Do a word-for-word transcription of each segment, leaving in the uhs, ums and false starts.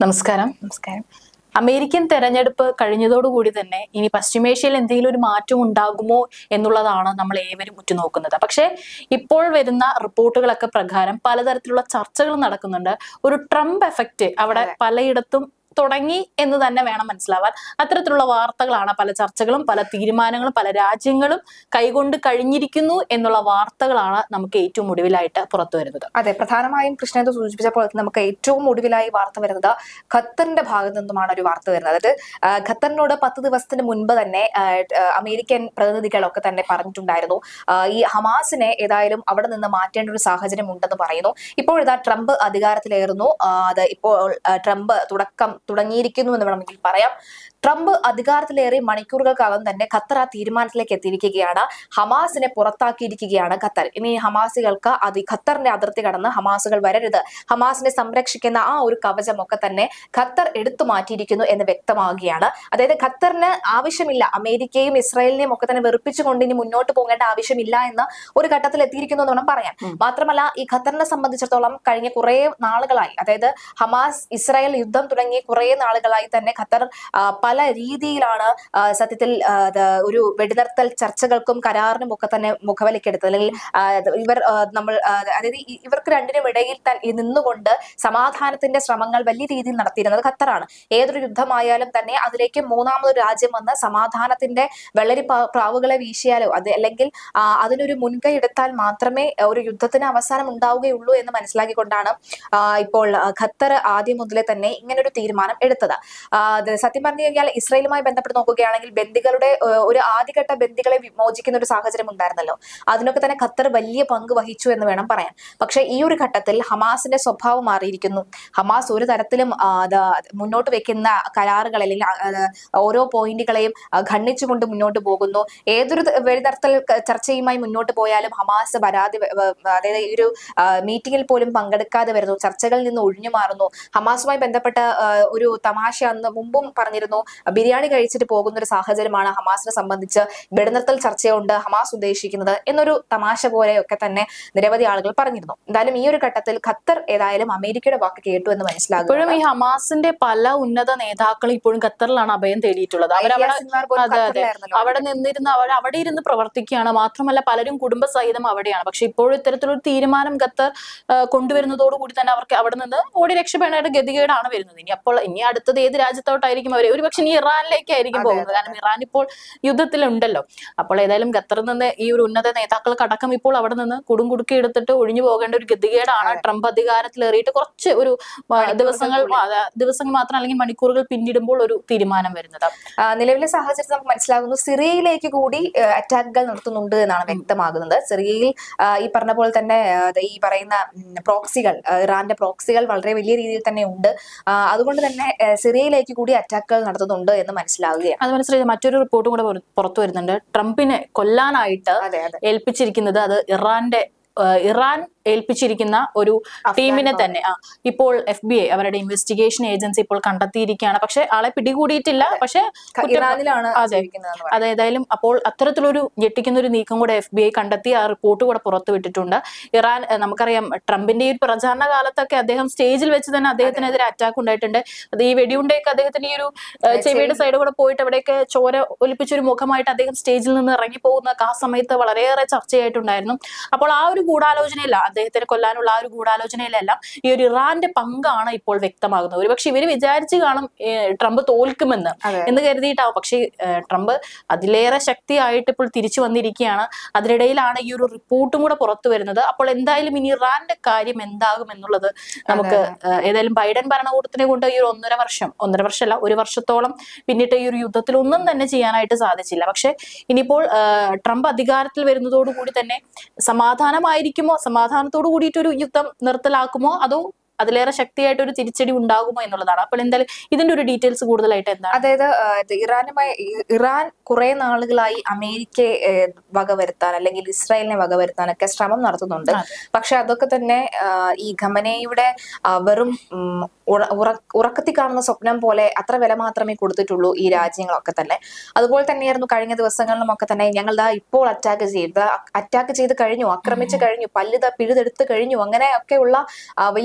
നമസ്കാരം. നമസ്കാരം. അമേരിക്കൻ തെരഞ്ഞെടുപ്പ് കഴിഞ്ഞതോടുകൂടി തന്നെ ഇനി പശ്ചിമേഷ്യയിൽ എന്തെങ്കിലും ഒരു മാറ്റം ഉണ്ടാകുമോ എന്നുള്ളതാണ് നമ്മൾ ഏവരും ഉറ്റുനോക്കുന്നത്. പക്ഷേ ഇപ്പോൾ വരുന്ന റിപ്പോർട്ടുകളൊക്കെ പ്രകാരം പലതരത്തിലുള്ള ചർച്ചകൾ നടക്കുന്നുണ്ട്. ഒരു ട്രംപ് എഫക്റ്റ് അവിടെ പലയിടത്തും തുടങ്ങി എന്ന് തന്നെ വേണം മനസ്സിലാവാൻ. അത്തരത്തിലുള്ള വാർത്തകളാണ്, പല ചർച്ചകളും പല തീരുമാനങ്ങളും പല രാജ്യങ്ങളും കൈകൊണ്ട് കഴിഞ്ഞിരിക്കുന്നു എന്നുള്ള വാർത്തകളാണ് നമുക്ക് ഏറ്റവും ഒടുവിലായിട്ട് പുറത്തു വരുന്നത്. അതെ, പ്രധാനമായും കൃഷ്ണേന്ദു സൂചിപ്പിച്ചപ്പോൾ നമുക്ക് ഏറ്റവും ഒടുവിലായി വാർത്ത വരുന്നത് ഖത്തറിന്റെ ഭാഗത്തു നിന്നുമാണ് ഒരു വാർത്ത വരുന്നത്. അതായത് ഖത്തറിനോട് പത്ത് ദിവസത്തിന് മുൻപ് തന്നെ അമേരിക്കൻ പ്രതിനിധികളൊക്കെ തന്നെ പറഞ്ഞിട്ടുണ്ടായിരുന്നു ഈ ഹമാസിനെ ഏതായാലും അവിടെ നിന്ന് മാറ്റേണ്ട ഒരു സാഹചര്യം ഉണ്ടെന്ന് പറയുന്നു. ഇപ്പോൾ ഇതാ ട്രംപ് അധികാരത്തിലേറുന്നു. അത് ഇപ്പോൾ ട്രംപ് തുടക്കം തുടങ്ങിയിരിക്കുന്നു എന്ന് വേണമെങ്കിൽ പറയാം. ട്രംപ് അധികാരത്തിലേറെ മണിക്കൂറുകൾക്കകം തന്നെ ഖത്തർ ആ തീരുമാനത്തിലേക്ക് എത്തിയിരിക്കുകയാണ്. ഹമാസിനെ പുറത്താക്കിയിരിക്കുകയാണ് ഖത്തർ. ഇനി ഹമാസികൾക്ക് അത് ഖത്തറിന്റെ അതിർത്തി കടന്ന് ഹമാസുകൾ വരരുത്, ഹമാസിനെ സംരക്ഷിക്കുന്ന ആ ഒരു കവചമൊക്കെ തന്നെ ഖത്തർ എടുത്തു മാറ്റിയിരിക്കുന്നു എന്ന് വ്യക്തമാവുകയാണ്. അതായത് ഖത്തറിന് ആവശ്യമില്ല, അമേരിക്കയും ഇസ്രായേലിനെയും ഒക്കെ തന്നെ വെറുപ്പിച്ചുകൊണ്ട് ഇനി മുന്നോട്ട് പോകേണ്ട ആവശ്യമില്ല എന്ന ഒരു ഘട്ടത്തിൽ എത്തിയിരിക്കുന്നു എന്ന് വേണം പറയാൻ. മാത്രമല്ല ഈ ഖത്തറിനെ സംബന്ധിച്ചിടത്തോളം കഴിഞ്ഞ കുറെ നാളുകളായി, അതായത് ഹമാസ് ഇസ്രായേൽ യുദ്ധം തുടങ്ങി കുറെ നാളുകളായി തന്നെ ഖത്തർ പല രീതിയിലാണ് സത്യത്തിൽ ഒരു വെടിനിർത്തൽ ചർച്ചകൾക്കും കരാറിനും ഒക്കെ തന്നെ മുഖവിലക്കെടുത്തത്. അല്ലെങ്കിൽ ഇവർ നമ്മൾ അതായത് ഇവർക്ക് രണ്ടിനും ഇടയിൽ നിന്നുകൊണ്ട് സമാധാനത്തിന്റെ ശ്രമങ്ങൾ വലിയ രീതിയിൽ നടത്തിയിരുന്നത് ഖത്തറാണ്. ഏതൊരു യുദ്ധമായാലും തന്നെ അതിലേക്ക് മൂന്നാമതൊരു രാജ്യം വന്ന് സമാധാനത്തിന്റെ വെള്ളരി പ്രാവുകളെ വീശിയാലോ അത് അല്ലെങ്കിൽ അതിനൊരു മുൻകൈ എടുത്താൽ മാത്രമേ ഒരു യുദ്ധത്തിന് അവസാനം ഉണ്ടാവുകയുള്ളൂ എന്ന് മനസ്സിലാക്കിക്കൊണ്ടാണ് ഇപ്പോൾ ഖത്തർ ആദ്യം മുതലേ തന്നെ ഇങ്ങനൊരു തീരുമാനം എടുത്തത്. സത്യം പറഞ്ഞു കഴിഞ്ഞാൽ ഇസ്രായേലുമായി ബന്ധപ്പെട്ട് നോക്കുകയാണെങ്കിൽ ബന്ദികളുടെ ഒരു ആദ്യഘട്ട ബന്ദികളെ വിമോചിക്കുന്ന ഒരു സാഹചര്യം ഉണ്ടായിരുന്നല്ലോ, അതിനൊക്കെ തന്നെ ഖത്തർ വലിയ പങ്ക് വഹിച്ചു എന്ന് വേണം പറയാൻ. പക്ഷെ ഈ ഒരു ഘട്ടത്തിൽ ഹമാസിന്റെ സ്വഭാവം മാറിയിരിക്കുന്നു. ഹമാസ് ഒരു തരത്തിലും മുന്നോട്ട് വെക്കുന്ന കരാറുകൾ അല്ലെങ്കിൽ ഓരോ പോയിന്റുകളെയും ഖണ്ഡിച്ചുകൊണ്ട് മുന്നോട്ട് പോകുന്നു. ഏതൊരു വെടിനിർത്തൽ ചർച്ചയുമായി മുന്നോട്ട് പോയാലും ഹമാസ് പരാതി, അതായത് ഈ ഒരു മീറ്റിംഗിൽ പോലും പങ്കെടുക്കാതെ വരുന്നു, ചർച്ചകളിൽ നിന്ന് ഒഴിഞ്ഞു മാറുന്നു. ഹമാസുമായി ബന്ധപ്പെട്ട ഒരു തമാശ അന്ന് മുമ്പും പറഞ്ഞിരുന്നു, ബിരിയാണി കഴിച്ചിട്ട് പോകുന്ന ഒരു സാഹചര്യമാണ് ഹമാസിനെ സംബന്ധിച്ച് വെടിനിർത്തൽ ചർച്ചയുണ്ട് ഹമാസ് ഉദ്ദേശിക്കുന്നത് എന്നൊരു തമാശ പോലെയൊക്കെ തന്നെ നിരവധി ആളുകൾ പറഞ്ഞിരുന്നു. എന്തായാലും ഈ ഒരു ഘട്ടത്തിൽ ഖത്തർ ഏതായാലും അമേരിക്കയുടെ വാക്ക് കേട്ടു എന്ന് മനസ്സിലാകും. ഇപ്പോഴും ഈ ഹമാസിന്റെ പല ഉന്നത നേതാക്കളും ഇപ്പോഴും ഖത്തറിലാണ് അഭയം തേടിയിട്ടുള്ളത്. അവരവിടെ അവിടെ നിന്നിരുന്ന് അവർ അവിടെ ഇരുന്ന് പ്രവർത്തിക്കുകയാണ്. മാത്രമല്ല പലരും കുടുംബസഹിതം അവിടെയാണ്. പക്ഷെ ഇപ്പോഴും ഇത്തരത്തിലൊരു തീരുമാനം ഖത്തർ കൊണ്ടുവരുന്നതോടുകൂടി തന്നെ അവർക്ക് അവിടെ നിന്ന് ഓടി രക്ഷപ്പെടേണ്ട ഗതികേടാണ് വരുന്നത്. ഇനി അപ്പോൾ ഇനി അടുത്തത് ഏത് രാജ്യത്തോട്ടായിരിക്കും അവർ? ഒരു പക്ഷെ ഇനി ഇറാനിലേക്കായിരിക്കും പോകുന്നത്. കാരണം ഇറാൻ ഇപ്പോൾ യുദ്ധത്തിലുണ്ടല്ലോ. അപ്പോൾ ഏതായാലും ഖത്തറിൽ നിന്ന് ഈ ഒരു ഉന്നത നേതാക്കൾക്കടക്കം ഇപ്പോൾ അവിടെ നിന്ന് കുടും കുടുക്കി എടുത്തിട്ട് ഒഴിഞ്ഞു പോകേണ്ട ഒരു ഗതികേടാണ് ട്രംപ് അധികാരത്തിലേറിയിട്ട് കുറച്ച് ഒരു ദിവസങ്ങൾ ദിവസങ്ങൾ മാത്രം അല്ലെങ്കിൽ മണിക്കൂറുകൾ പിന്നിടുമ്പോൾ ഒരു തീരുമാനം വരുന്നത്. നിലവിലെ സാഹചര്യത്തിൽ നമുക്ക് മനസ്സിലാകുന്നു സിറിയയിലേക്ക് കൂടി അറ്റാക്കുകൾ നടത്തുന്നുണ്ട് എന്നാണ് വ്യക്തമാകുന്നത്. സിറിയയിൽ ഈ പറഞ്ഞ പോലെ തന്നെ ഈ പറയുന്ന പ്രോക്സികൾ, ഇറാന്റെ പ്രോക്സികൾ വളരെ വലിയ രീതിയിൽ തന്നെ ഉണ്ട്. അതുകൊണ്ട് തന്നെ സിറിയയിലേക്ക് കൂടി അറ്റാക്കുകൾ നടത്തുന്നുണ്ട് എന്ന് മനസ്സിലാവുകയാണ്. അത് മനസ്സിലായി. മറ്റൊരു റിപ്പോർട്ടും കൂടെ പുറത്തു വരുന്നുണ്ട്. ട്രംപിനെ കൊല്ലാനായിട്ട് ഏൽപ്പിച്ചിരിക്കുന്നത് അത് ഇറാന്റെ ഇറാൻ ഏൽപ്പിച്ചിരിക്കുന്ന ഒരു ടീമിനെ തന്നെ ആ ഇപ്പോൾ എഫ് ബി ഐ അവരുടെ ഇൻവെസ്റ്റിഗേഷൻ ഏജൻസി ഇപ്പോൾ കണ്ടെത്തിയിരിക്കുകയാണ്. പക്ഷെ ആളെ പിടികൂടിയിട്ടില്ല. പക്ഷെ അതേതായാലും അപ്പോൾ അത്തരത്തിലൊരു ഞെട്ടിക്കുന്ന ഒരു നീക്കം കൂടെ എഫ് ബി ഐ കണ്ടെത്തി ആ റിപ്പോർട്ട് കൂടെ പുറത്തുവിട്ടിട്ടുണ്ട്. ഇറാൻ നമുക്കറിയാം ട്രംപിന്റെ ഈ പ്രചാരണ കാലത്തൊക്കെ അദ്ദേഹം സ്റ്റേജിൽ വെച്ച് തന്നെ അദ്ദേഹത്തിനെതിരെ അറ്റാക്ക് ഉണ്ടായിട്ടുണ്ട്. അത് ഈ വെടിയുണ്ടയൊക്കെ അദ്ദേഹത്തിന് ഈ ഒരു ചെവിയുടെ സൈഡ് കൂടെ പോയിട്ട് അവിടെയൊക്കെ ചോര ഒലിപ്പിച്ചൊരു മുഖമായിട്ട് അദ്ദേഹം സ്റ്റേജിൽ നിന്ന് ഇറങ്ങി പോകുന്ന ആ സമയത്ത് വളരെയേറെ ചർച്ചയായിട്ടുണ്ടായിരുന്നു. അപ്പോൾ ആ ഒരു ഗൂഢാലോചനയില്ല, അദ്ദേഹത്തിനെ കൊല്ലാനുള്ള ആ ഒരു ഗൂഢാലോചനയിലെല്ലാം ഈ ഒരു ഇറാന്റെ പങ്കാണ് ഇപ്പോൾ വ്യക്തമാകുന്നത്. ഒരുപക്ഷെ ഇവര് വിചാരിച്ചു കാണും ട്രംപ് തോൽക്കുമെന്ന് എന്ന് കരുതിയിട്ടാവും. പക്ഷെ ട്രംപ് അതിലേറെ ശക്തിയായിട്ട് ഇപ്പോൾ തിരിച്ചു വന്നിരിക്കുകയാണ്. അതിനിടയിലാണ് ഈ ഒരു റിപ്പോർട്ടും കൂടെ പുറത്തു വരുന്നത്. അപ്പോൾ എന്തായാലും ഇനി ഇറാന്റെ കാര്യം എന്താകും എന്നുള്ളത് നമുക്ക് ഏതായാലും ബൈഡൻ ഭരണകൂടത്തിനെ കൊണ്ട് ഈ ഒരു ഒന്നര വർഷം ഒന്നര വർഷമല്ല ഒരു വർഷത്തോളം പിന്നിട്ട് ഈ ഒരു യുദ്ധത്തിൽ ഒന്നും തന്നെ ചെയ്യാനായിട്ട് സാധിച്ചില്ല. പക്ഷെ ഇനിയിപ്പോൾ ട്രംപ് അധികാരത്തിൽ വരുന്നതോടുകൂടി തന്നെ സമാധാനമായിരിക്കുമോ, സമാധാനത്തോടു കൂടിയിട്ടൊരു യുദ്ധം നിർത്തലാക്കുമോ, അതോ അതിലേറെ ശക്തിയായിട്ട് ഒരു തിരിച്ചടി ഉണ്ടാകുമോ എന്നുള്ളതാണ്. അപ്പോൾ എന്തായാലും ഇതിന്റെ ഒരു ഡീറ്റെയിൽസ് കൂടുതലായിട്ട് എന്താണ്? അതായത് ഇറാനുമായി ഇറാൻ കുറെ നാളുകളായി അമേരിക്കയെ വകവരുത്താൻ അല്ലെങ്കിൽ ഇസ്രായേലിനെ വകവരുത്താനൊക്കെ ശ്രമം നടത്തുന്നുണ്ട്. പക്ഷെ അതൊക്കെ തന്നെ ഈ ഖമനേയുടെ വെറും ഉറക്കത്തിൽ കാണുന്ന സ്വപ്നം പോലെ അത്ര വില മാത്രമേ കൊടുത്തിട്ടുള്ളൂ ഈ രാജ്യങ്ങളൊക്കെ തന്നെ. അതുപോലെ തന്നെയായിരുന്നു കഴിഞ്ഞ ദിവസങ്ങളിലും ഒക്കെ തന്നെ ഞങ്ങൾ ദാ ഇപ്പോൾ അറ്റാക്ക് ചെയ്ത് അറ്റാക്ക് ചെയ്ത് കഴിഞ്ഞു, ആക്രമിച്ചു കഴിഞ്ഞു, പല്ല് പിഴുതെടുത്ത് കഴിഞ്ഞു, അങ്ങനെയൊക്കെയുള്ള വലിയ വായ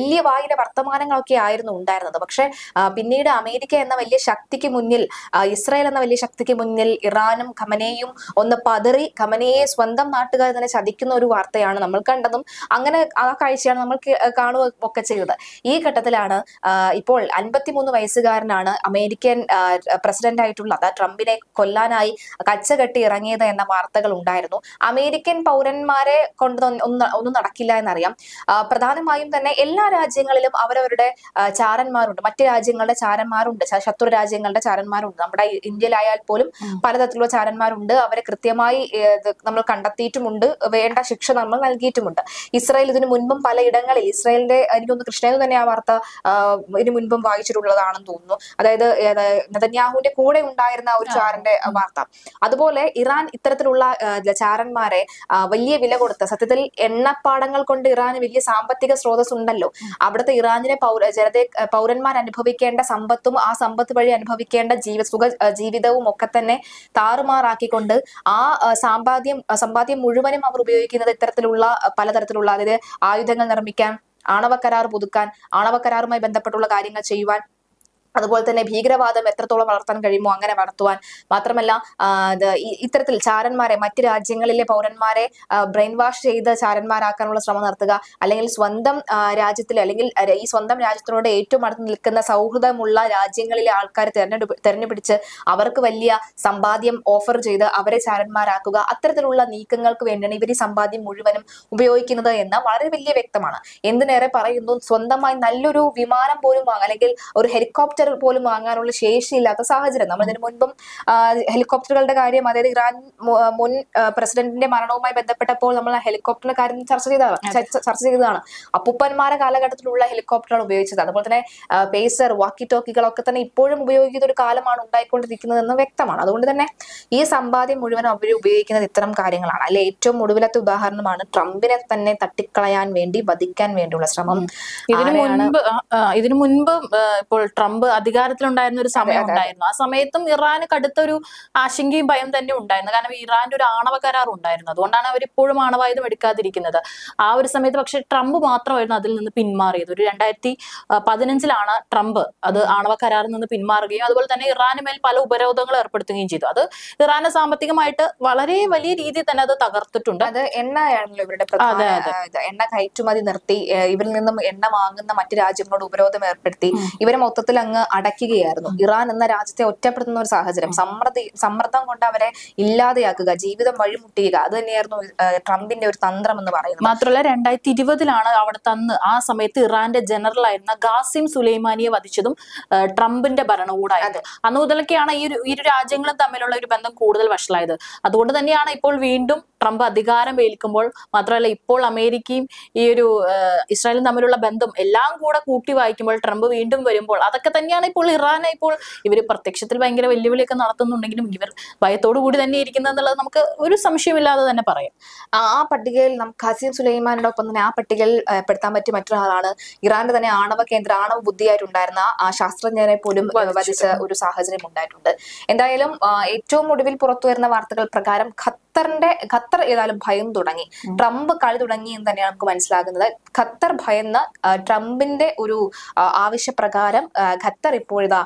ദുബായിന്റെ വർത്തമാനങ്ങളൊക്കെ ആയിരുന്നു ഉണ്ടായിരുന്നത്. പക്ഷെ പിന്നീട് അമേരിക്ക എന്ന വലിയ ശക്തിക്ക് മുന്നിൽ, ഇസ്രായേൽ എന്ന വലിയ ശക്തിക്ക് മുന്നിൽ ഇറാനും ഖമനേയും ഒന്ന് പതറി ഖമനയെ സ്വന്തം നാട്ടുകാർ തന്നെ ചതിക്കുന്ന ഒരു വാർത്തയാണ് നമ്മൾ കണ്ടതും. അങ്ങനെ ആ കാഴ്ചയാണ് നമ്മൾ കാണുക ഒക്കെ ചെയ്തത്. ഈ ഘട്ടത്തിലാണ് ഇപ്പോൾ അൻപത്തിമൂന്ന് വയസ്സുകാരനാണ് അമേരിക്കൻ പ്രസിഡന്റ് ആയിട്ടുള്ള ട്രംപിനെ കൊല്ലാനായി കച്ചകെട്ടി ഇറങ്ങിയത് എന്ന വാർത്തകൾ ഉണ്ടായിരുന്നു. അമേരിക്കൻ പൗരന്മാരെ കൊണ്ട് ഒന്നും ഒന്നും നടക്കില്ല എന്നറിയാം. പ്രധാനമായും തന്നെ എല്ലാ രാജ്യങ്ങളിലും അവരവരുടെ ചാരന്മാരുണ്ട്, മറ്റ് രാജ്യങ്ങളുടെ ചാരന്മാരുണ്ട്, ശത്രു രാജ്യങ്ങളുടെ ചാരന്മാരുണ്ട്. നമ്മുടെ ഇന്ത്യയിലായാൽ പോലും പലതരത്തിലുള്ള ചാരന്മാരുണ്ട്. അവരെ കൃത്യമായി നമ്മൾ കണ്ടെത്തിയിട്ടുമുണ്ട്, വേണ്ട ശിക്ഷ നമ്മൾ നൽകിയിട്ടുമുണ്ട്. ഇസ്രായേൽ ഇതിനു മുൻപും പലയിടങ്ങളിൽ, ഇസ്രായേലിന്റെ എനിക്കൊന്ന് കൃഷ്ണേന്ന് തന്നെ ആ വാർത്ത ഇതിനു മുൻപും വായിച്ചിട്ടുള്ളതാണെന്ന് തോന്നുന്നു. അതായത് നെതന്യാഹുവിന്റെ കൂടെ ഉണ്ടായിരുന്ന ഒരു ചാരന്റെ വാർത്ത. അതുപോലെ ഇറാൻ ഇത്തരത്തിലുള്ള ചാരന്മാരെ വലിയ വില കൊടുത്ത്, സത്യത്തിൽ എണ്ണപ്പാടങ്ങൾ കൊണ്ട് ഇറാന് വലിയ സാമ്പത്തിക സ്രോതസ് ഉണ്ടല്ലോ, അവിടുത്തെ ഇറാനിലെ പൗര ജനത പൗരന്മാർ അനുഭവിക്കേണ്ട സമ്പത്തും ആ സമ്പത്ത് വഴി അനുഭവിക്കേണ്ട ജീവ സുഖ ജീവിതവും ഒക്കെ തന്നെ താറുമാറാക്കിക്കൊണ്ട് ആ സമ്പാദ്യം സമ്പാദ്യം മുഴുവനും അവർ ഉപയോഗിക്കുന്നത് ഇത്തരത്തിലുള്ള പലതരത്തിലുള്ള, അതായത് ആയുധങ്ങൾ നിർമ്മിക്കാൻ, ആണവ കരാർ പുതുക്കാൻ, ആണവ കരാറുമായി ബന്ധപ്പെട്ടുള്ള കാര്യങ്ങൾ ചെയ്യുവാൻ, അതുപോലെ തന്നെ ഭീകരവാദം എത്രത്തോളം വളർത്താൻ കഴിയുമോ അങ്ങനെ വളർത്തുവാൻ, മാത്രമല്ല ഇത്തരത്തിൽ ചാരന്മാരെ, മറ്റ് രാജ്യങ്ങളിലെ പൗരന്മാരെ ബ്രെയിൻ വാഷ് ചെയ്ത് ചാരന്മാരാക്കാനുള്ള ശ്രമം നടത്തുക, അല്ലെങ്കിൽ സ്വന്തം രാജ്യത്തിലെ അല്ലെങ്കിൽ ഈ സ്വന്തം രാജ്യത്തിനോട് ഏറ്റവും അടുത്ത് നിൽക്കുന്ന സൗഹൃദമുള്ള രാജ്യങ്ങളിലെ ആൾക്കാരെ തെരഞ്ഞെടുപ്പ് തെരഞ്ഞെടുപ്പിച്ച് അവർക്ക് വലിയ സമ്പാദ്യം ഓഫർ ചെയ്ത് അവരെ ചാരന്മാരാക്കുക. അത്തരത്തിലുള്ള നീക്കങ്ങൾക്ക് വേണ്ടിയാണ് ഇവർ ഈ സമ്പാദ്യം മുഴുവനും ഉപയോഗിക്കുന്നത് എന്ന് വളരെ വലിയ വ്യക്തമാണ്. എന്തിനേറെ പറയുന്നു, സ്വന്തമായി നല്ലൊരു വിമാനം പോലും വാങ്ങാൻ, അല്ലെങ്കിൽ ഒരു ഹെലികോപ്റ്റർ പോലും വാങ്ങാനുള്ള ശേഷിയില്ലാത്ത സാഹചര്യം. നമ്മൾ ഇതിനു മുൻപും ഹെലികോപ്റ്ററുകളുടെ കാര്യം, അതായത് ഇറാൻ മുൻ പ്രസിഡന്റിന്റെ മരണവുമായി ബന്ധപ്പെട്ടപ്പോൾ നമ്മൾ ഹെലികോപ്റ്ററിന്റെ കാര്യം ചർച്ച ചെയ്തതാണ് ചർച്ച ചെയ്തതാണ് അപ്പൂപ്പന്മാരെ കാലഘട്ടത്തിലുള്ള ഹെലികോപ്റ്ററാണ് ഉപയോഗിച്ചത്. അതുപോലെ തന്നെ പേസർ, വാക്കി ടോക്കികളൊക്കെ തന്നെ ഇപ്പോഴും ഉപയോഗിക്കുന്ന ഒരു കാലമാണ് ഉണ്ടായിക്കൊണ്ടിരിക്കുന്നതെന്ന് വ്യക്തമാണ്. അതുകൊണ്ട് തന്നെ ഈ സമ്പാദ്യം മുഴുവൻ അവർ ഉപയോഗിക്കുന്നത് ഇത്തരം കാര്യങ്ങളാണ്. അല്ലെ, ഏറ്റവും ഒടുവിലത്തെ ഉദാഹരണമാണ് ട്രംപിനെ തന്നെ തട്ടിക്കളയാൻ വേണ്ടി, വധിക്കാൻ വേണ്ടിയുള്ള ശ്രമം. ഇതിനു മുൻപ് ഇതിനു മുൻപ് ഇപ്പോൾ ട്രംപ് അധികാരത്തിലുണ്ടായിരുന്ന ഒരു സമയം ഉണ്ടായിരുന്നു. ആ സമയത്തും ഇറാന് കടുത്തൊരു ആശങ്കയും ഭയം തന്നെ ഉണ്ടായിരുന്നു. കാരണം ഇറാന്റെ ഒരു ആണവ കരാർ ഉണ്ടായിരുന്നു. അതുകൊണ്ടാണ് അവർ ഇപ്പോഴും ആണവായുധം എടുക്കാതിരിക്കുന്നത്. ആ ഒരു സമയത്ത് പക്ഷെ ട്രംപ് മാത്രമായിരുന്നു അതിൽ നിന്ന് പിന്മാറിയത്. ഒരു രണ്ടായിരത്തി പതിനഞ്ചിലാണ് ട്രംപ് അത് ആണവ കരാറിൽ നിന്ന് പിന്മാറുകയും അതുപോലെ തന്നെ ഇറാന് മേൽ പല ഉപരോധങ്ങൾ ഏർപ്പെടുത്തുകയും ചെയ്തു. അത് ഇറാനെ സാമ്പത്തികമായിട്ട് വളരെ വലിയ രീതിയിൽ തന്നെ അത് തകർത്തിട്ടുണ്ട്. അത് എണ്ണയാണല്ലോ ഇവരുടെ പ്രധാന, എണ്ണ കയറ്റുമതി നിർത്തി ഇവരിൽ നിന്നും എണ്ണ വാങ്ങുന്ന മറ്റു രാജ്യങ്ങളോട് ഉപരോധം ഏർപ്പെടുത്തി ഇവരെ മൊത്തത്തിൽ അങ്ങ് അടയ്ക്കുകയായിരുന്നു. ഇറാൻ എന്ന രാജ്യത്തെ ഒറ്റപ്പെടുത്തുന്ന ഒരു സാഹചര്യം, സമ്മർദ്ദ സമ്മർദ്ദം കൊണ്ട് അവരെ ഇല്ലാതെയാക്കുക, ജീവിതം വഴിമുട്ടിയുക, അത് തന്നെയായിരുന്നു ട്രംപിന്റെ ഒരു തന്ത്രം എന്ന് പറയുന്നത്. മാത്രമല്ല രണ്ടായിരത്തി ഇരുപതിലാണ് അവിടെ തന്ന് ആ സമയത്ത് ഇറാന്റെ ജനറൽ ആയിരുന്ന ഖാസിം സുലൈമാനിയെ വധിച്ചതും ട്രംപിന്റെ ഭരണകൂടമായിരുന്നു. അന്ന് മുതലൊക്കെയാണ് ഈ ഒരു ഇരു രാജ്യങ്ങളും തമ്മിലുള്ള ഒരു ബന്ധം കൂടുതൽ വഷളായത്. അതുകൊണ്ട് തന്നെയാണ് ഇപ്പോൾ വീണ്ടും ട്രംപ് അധികാരം ഏൽക്കുമ്പോൾ, മാത്രമല്ല ഇപ്പോൾ അമേരിക്കയും ഈ ഒരു ഇസ്രായേലും തമ്മിലുള്ള ബന്ധം എല്ലാം കൂടെ കൂട്ടി വായിക്കുമ്പോൾ ട്രംപ് വീണ്ടും വരുമ്പോൾ അതൊക്കെ തന്നെയാണ് ഇപ്പോൾ ഇറാനെ ഇപ്പോൾ ഇവർ പ്രത്യക്ഷത്തിൽ ഭയങ്കര വെല്ലുവിളിയൊക്കെ നടത്തുന്നുണ്ടെങ്കിലും ഇവർ ഭയത്തോടു കൂടി തന്നെ ഇരിക്കുന്നത് എന്നുള്ളത് നമുക്ക് ഒരു സംശയമില്ലാതെ തന്നെ പറയാം. ആ പട്ടികയിൽ നമുക്ക് ഖാസിം സുലൈമാനിയുടെ ഒപ്പം തന്നെ ആ പട്ടികയിൽ പെടുത്താൻ പറ്റിയ മറ്റൊരാളാണ് ഇറാന്റെ തന്നെ ആണവ കേന്ദ്ര ആണവ ബുദ്ധിയായിട്ടുണ്ടായിരുന്ന ആ ശാസ്ത്രജ്ഞരെ പോലും വധിച്ച ഒരു സാഹചര്യം ഉണ്ടായിട്ടുണ്ട്. എന്തായാലും ഏറ്റവും ഒടുവിൽ പുറത്തു വരുന്ന വാർത്തകൾ പ്രകാരം ഖത്തറിന്റെ ഖത്തർ ഏതായാലും ഭയം തുടങ്ങി, ട്രംപ് കളി തുടങ്ങി എന്ന് തന്നെയാണ് നമുക്ക് മനസ്സിലാകുന്നത്. ഖത്തർ ഭയന്ന ട്രംപിന്റെ ഒരു ആവശ്യപ്രകാരം ഖത്തർ ഇപ്പോഴിതാ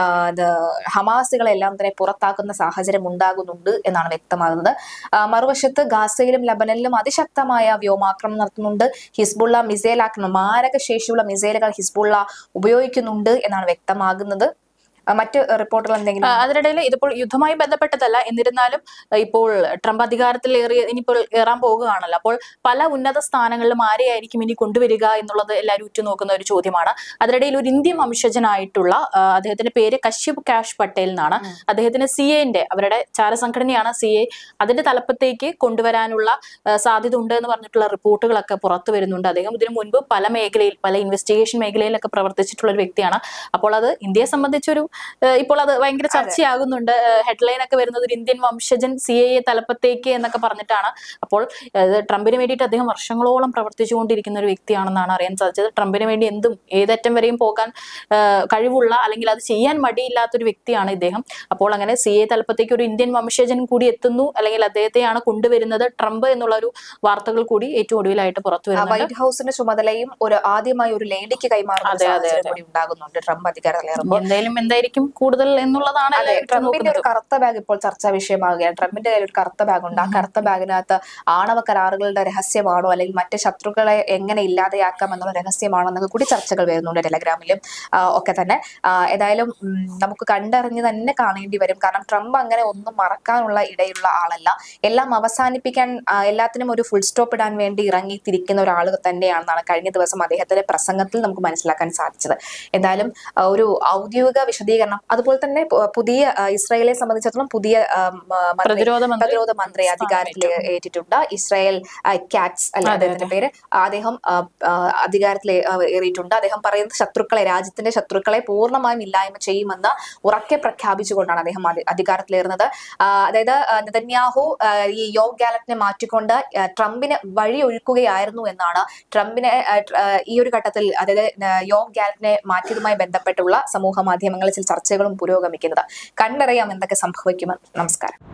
ഹമാസുകളെല്ലാം തന്നെ പുറത്താക്കുന്ന സാഹചര്യം ഉണ്ടാകുന്നുണ്ട് എന്നാണ് വ്യക്തമാകുന്നത്. മറുവശത്ത് ഗാസയിലും ലബനനിലും അതിശക്തമായ വ്യോമാക്രമണം നടത്തുന്നുണ്ട്. ഹിസ്ബുള്ള മിസൈൽ ആക്രമണം, മാരക ശേഷിയുള്ള മിസൈലുകൾ ഹിസ്ബുള്ള ഉപയോഗിക്കുന്നുണ്ട് എന്നാണ് വ്യക്തമാകുന്നത്. മറ്റ് റിപ്പോർട്ടുകൾ എന്തെങ്കിലും? അതിനിടയിൽ ഇതിപ്പോൾ യുദ്ധവുമായി ബന്ധപ്പെട്ടതല്ല, എന്നിരുന്നാലും ഇപ്പോൾ ട്രംപ് അധികാരത്തിൽ ഏറിയ ഇനിയിപ്പോൾ ഏറാൻ പോകുകയാണല്ലോ. അപ്പോൾ പല ഉന്നത സ്ഥാനങ്ങളിലും ആരെയായിരിക്കും ഇനി കൊണ്ടുവരിക എന്നുള്ളത് എല്ലാവരും ഉറ്റുനോക്കുന്ന ഒരു ചോദ്യമാണ്. അതിനിടയിൽ ഒരു ഇന്ത്യൻ വംശജനായിട്ടുള്ള അദ്ദേഹത്തിന്റെ പേര് കശ്യപ് കാഷ് പട്ടേൽ എന്നാണ്. അദ്ദേഹത്തിന് സി എന്റെ അവരുടെ ചാരസംഘടനയാണ് സി എ, അതിന്റെ തലപ്പത്തേക്ക് കൊണ്ടുവരാനുള്ള സാധ്യത ഉണ്ട് എന്ന് പറഞ്ഞിട്ടുള്ള റിപ്പോർട്ടുകളൊക്കെ പുറത്തു വരുന്നുണ്ട്. അദ്ദേഹം ഇതിനു മുൻപ് പല മേഖലയിൽ, പല ഇൻവെസ്റ്റിഗേഷൻ മേഖലയിലൊക്കെ പ്രവർത്തിച്ചിട്ടുള്ള ഒരു വ്യക്തിയാണ്. അപ്പോൾ അത് ഇന്ത്യയെ സംബന്ധിച്ചൊരു ഇപ്പോൾ അത് ഭയങ്കര ചർച്ചയാകുന്നുണ്ട്. ഹെഡ്ലൈൻ ഒക്കെ വരുന്നത് ഒരു ഇന്ത്യൻ വംശജൻ സി എ എ തലപ്പത്തേക്ക് എന്നൊക്കെ പറഞ്ഞിട്ടാണ്. അപ്പോൾ ട്രംപിന് വേണ്ടിയിട്ട് അദ്ദേഹം വർഷങ്ങളോളം പ്രവർത്തിച്ചുകൊണ്ടിരിക്കുന്ന ഒരു വ്യക്തിയാണെന്നാണ് അറിയാൻ സാധിച്ചത്. ട്രംപിന് വേണ്ടി എന്തും ഏതറ്റം വരെയും പോകാൻ കഴിവുള്ള അല്ലെങ്കിൽ അത് ചെയ്യാൻ മടിയില്ലാത്തൊരു വ്യക്തിയാണ് ഇദ്ദേഹം. അപ്പോൾ അങ്ങനെ സി എ തലപ്പത്തേക്ക് ഒരു ഇന്ത്യൻ വംശജൻ കൂടി എത്തുന്നു, അല്ലെങ്കിൽ അദ്ദേഹത്തെയാണ് കൊണ്ടുവരുന്നത് ട്രംപ് എന്നുള്ള ഒരു വാർത്തകൾ കൂടി ഏറ്റവും ഒടുവിലായിട്ട് പുറത്തു വരുന്നുണ്ട്. വൈറ്റ് ഹൗസിന്റെ ചുമതലയും ഒരു ആദ്യമായി ഒരു ലേഡിക്ക് കൈമാറുന്ന ഉണ്ടാകുന്നുണ്ട് ട്രംപ് അധികാരത്തിലേറുമ്പോൾ. എന്തായാലും എന്തായിരിക്കും കൂടുതൽ എന്നുള്ളതാണ്. ട്രംപിന്റെ ഒരു കറുത്ത ബാഗ് ഇപ്പോൾ ചർച്ചാ വിഷയമാകുകയാണ്. ട്രംപിന്റെ കയ്യിൽ ഒരു കറുത്ത ബാഗ് ഉണ്ട്. ആ കറുത്ത ബാഗിനകത്ത് ആണവ കരാറുകളുടെ രഹസ്യമാണോ അല്ലെങ്കിൽ മറ്റ് ശത്രുക്കളെ എങ്ങനെ ഇല്ലാതെയാക്കാം എന്നുള്ള രഹസ്യമാണോ എന്നൊക്കെ കൂടി ചർച്ചകൾ വരുന്നുണ്ട് ടെലഗ്രാമിലും ഒക്കെ തന്നെ. ഏതായാലും നമുക്ക് കണ്ടറിഞ്ഞ് തന്നെ കാണേണ്ടി വരും. കാരണം ട്രംപ് അങ്ങനെ ഒന്നും മറക്കാനുള്ള ഇടയുള്ള ആളല്ല. എല്ലാം അവസാനിപ്പിക്കാൻ, എല്ലാത്തിനും ഒരു ഫുൾ സ്റ്റോപ്പ് ഇടാൻ വേണ്ടി ഇറങ്ങി തിരിക്കുന്ന ഒരാൾ തന്നെയാണെന്നാണ് കഴിഞ്ഞ ദിവസം അദ്ദേഹത്തിന്റെ പ്രസംഗത്തിൽ നമുക്ക് മനസ്സിലാക്കാൻ സാധിച്ചത്. എന്തായാലും ഒരു ഔദ്യോഗിക വിശദീകരണം, അതുപോലെ തന്നെ പുതിയ ഇസ്രായേലിനെ സംബന്ധിച്ചിടത്തോളം പുതിയ പ്രതിരോധ പ്രതിരോധ മന്ത്രി അധികാരത്തിൽ ഏറ്റിട്ടുണ്ട്. ഇസ്രായേൽ കാറ്റ്സ് അല്ലെ അദ്ദേഹത്തിന്റെ പേര്. അദ്ദേഹം അധികാരത്തിൽ ഏറിയിട്ടുണ്ട്. അദ്ദേഹം പറയുന്നത് ശത്രുക്കളെ, രാജ്യത്തിന്റെ ശത്രുക്കളെ പൂർണ്ണമായും ഇല്ലായ്മ ചെയ്യുമെന്ന് ഉറക്കെ പ്രഖ്യാപിച്ചുകൊണ്ടാണ് അദ്ദേഹം അധികാരത്തിലേറുന്നത്. അതായത് നെതന്യാഹു ഈ യോവ് ഗാലന്റിനെ മാറ്റിക്കൊണ്ട് ട്രംപിന് വഴിയൊഴുക്കുകയായിരുന്നു എന്നാണ് ട്രംപിനെ ഈ ഒരു ഘട്ടത്തിൽ, അതായത് യോവ് ഗാലന്റിനെ മാറ്റിയതുമായി ബന്ധപ്പെട്ടുള്ള സമൂഹ മാധ്യമങ്ങളിൽ ചില ചർച്ചകളും പുരോഗമിക്കുന്നത്. കണ്ടറിയാം എന്തൊക്കെ സംഭവിക്കുമെന്ന്. നമസ്കാരം.